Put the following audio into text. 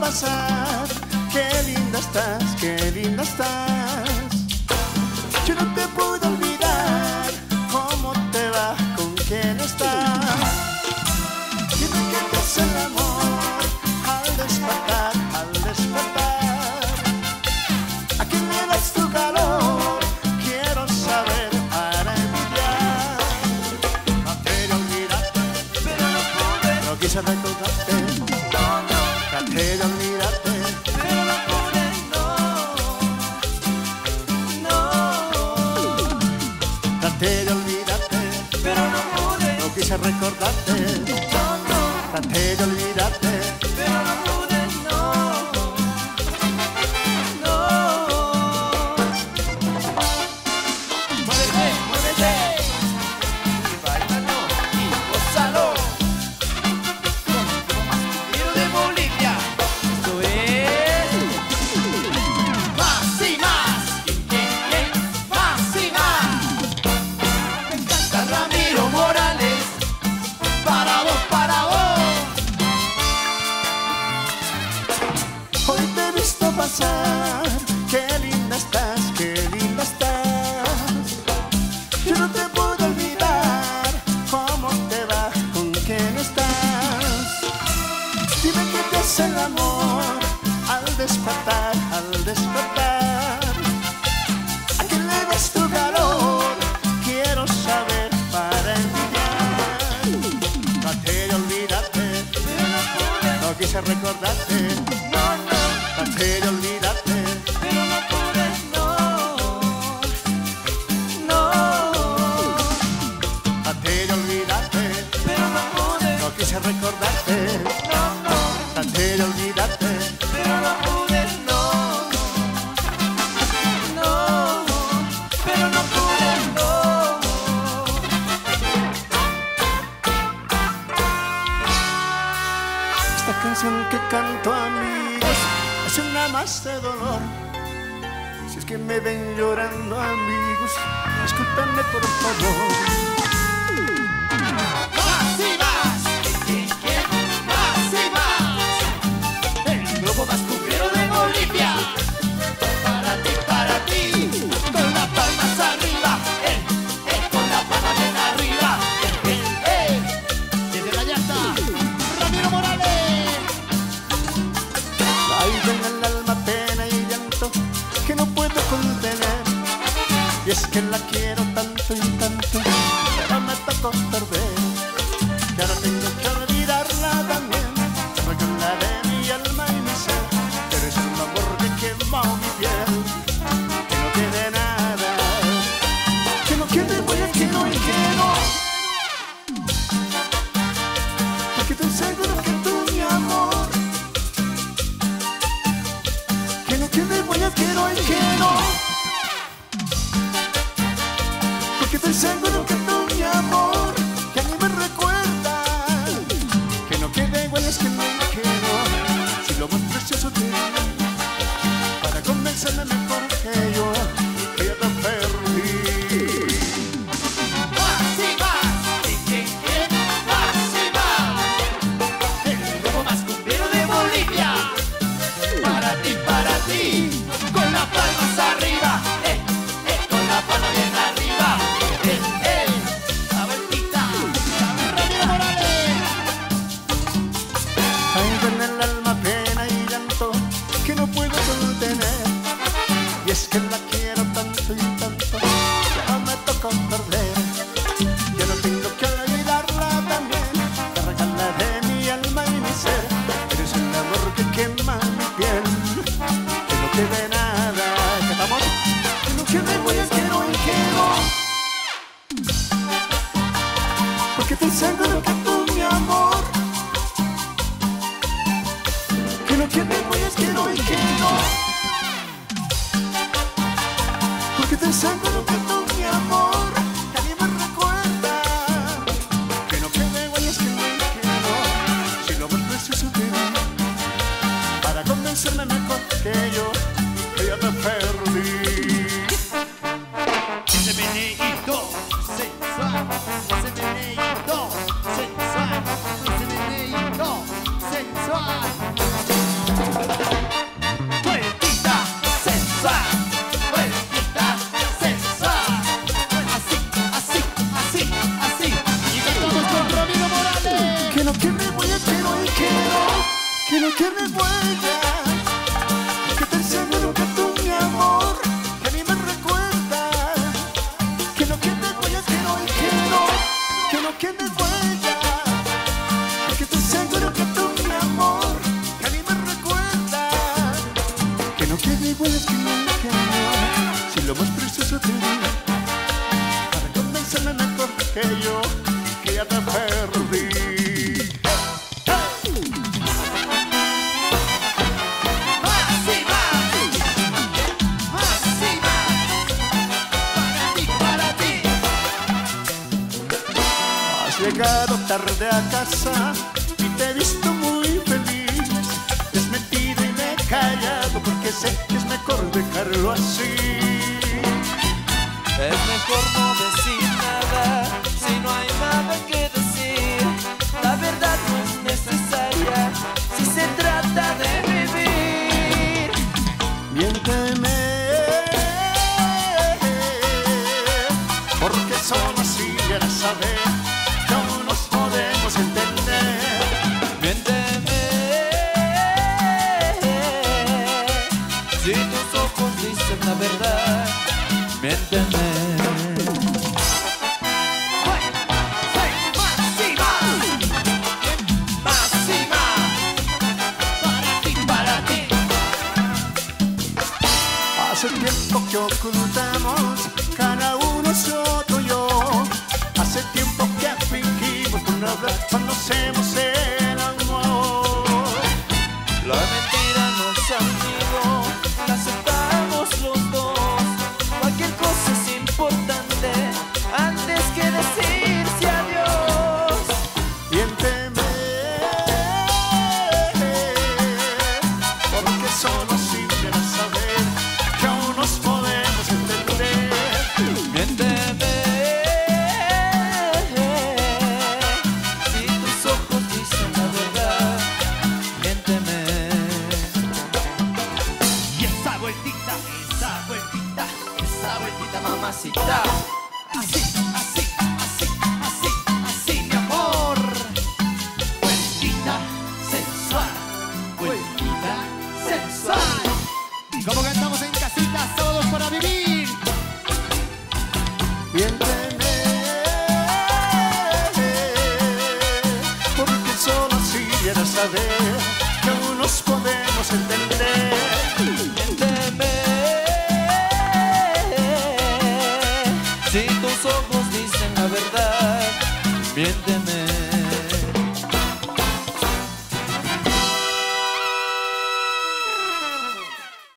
pasar. Qué linda estás, qué linda estás. Yo no te puedo olvidar. ¿Cómo te va? ¿Con quién estás? Dime que te hace el amor al despertar, al despertar. ¿A quién le das tu calor? Quiero saber para envidiar. Traté de olvidarte, pero no pude. No quise recordarte. No, no. Traté de olvidarte, pero no pude. No, no. Traté de olvidarte, pero no pude. No quise recordarte. No, no. Traté de olvidarte, pero no pude. No, no. Muévete, muévete, y báilalo y gózalo con lo más puro de Bolivia. Esto es más y más, más y más. Me encanta Ramiro Morales, para vos, para vos. Hoy te he visto pasar. Qué linda estás, qué linda estás. Yo no te puedo olvidar. ¿Cómo te va? ¿Con quién estás? Dime que te hace el amor al despertar, al despertar. ¿A quién le das tu calor? Quiero saber para envidiar. Traté de olvidarte, Pero no pude, no quise recordarte. no, no, Traté de olvidarte, pero no pude, no, no. traté de olvidarte, Pero no pude, no quise recordarte. no, no, Traté de olvidarte, pero no pude, no, no, pero no pude, no. esta canción que canto, amigos, es una más de dolor. Si es que me ven llorando, amigos, discúlpenme por favor. Más y más, más y más. El globo más cumbiero de Bolivia. Para ti, con las palmas arriba, con la palma bien arriba. Desde la llanta, Ramiro Morales. Traigo en el alma pena y llanto que no puedo contener. Y es que la quiero tanto y tanto, pero me tocó perder. Que ahora tengo que olvidarla también, regalaré mi alma y mi ser. Pero es un amor que quemó mi piel, que no quede nada, que no quede huella, que no y que no. Porque estoy seguro que tú, mi amor, que no quede huella, que no y que no. Porque estoy seguro que tú, mi amor, que a mí me recuerda. Que no quede huellas, que no y que no. Si lo más precioso te di, para convencerme mejor que yo, que ya te perdí. Más y más, más y más. El globo más cumbiero de Bolivia. Para ti, con las palmas arriba, con la palma bien arriba. La vueltita, Ramiro Morales. Traigo en el alma pena y llanto que no puedo contener. Y es que la quiero tanto y tanto, ya me tocó perder. Ya no tengo que olvidarla también, te regalaré mi alma y mi ser. Eres el amor que quema mi piel, que no quede nada. ¿Cantamos? Que no quede huellas, que no y que no. Porque estoy seguro que tú, mi amor, que no quede huellas, que no y que no. Porque estoy seguro que tú, mi amor, que a mí me recuerda. Que no quede huellas, que no y que no. Si lo más precioso te di, para convencerme mejor que yo, que ya te perdí. Ese meneíto sensual, ese meneíto sensual, ese meneíto sensual. puedes creerme que no, si lo más precioso te di, para convencerme mejor que yo, que ya te perdí. Llegado tarde a casa y te he visto muy feliz. Te has metido y me he callado porque sé que es mejor dejarlo así. Es mejor no decir nada si no hay nada que decir. La verdad no es necesaria si se trata de vivir. Miénteme, porque solo así quieres saber que aún nos podemos entender. Miénteme, si tus ojos dicen la verdad. Miénteme. Hace tiempo que ocultamos cada uno su otro yo. Hace tiempo que fingimos por no hablar cuando hacemos el amor. La mentira nos amigó, la aceptamos los dos. Cualquier cosa es importante antes que decirse adiós. Miénteme, porque solo así quieres saber que aún nos podemos entender. Miénteme, si tus ojos dicen la verdad. Miénteme. Y esa vueltita, Mamacita. así, así, así, así, así, mi amor. Vueltita sensual, vueltita sensual. Como cantamos en casitas, todos para vivir. Miénteme, porque solo así quieres saber que aún nos podemos entender. Miénteme, si tus ojos dicen la verdad. Miénteme.